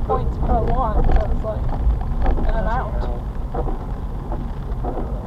points per one, so it's like an amount.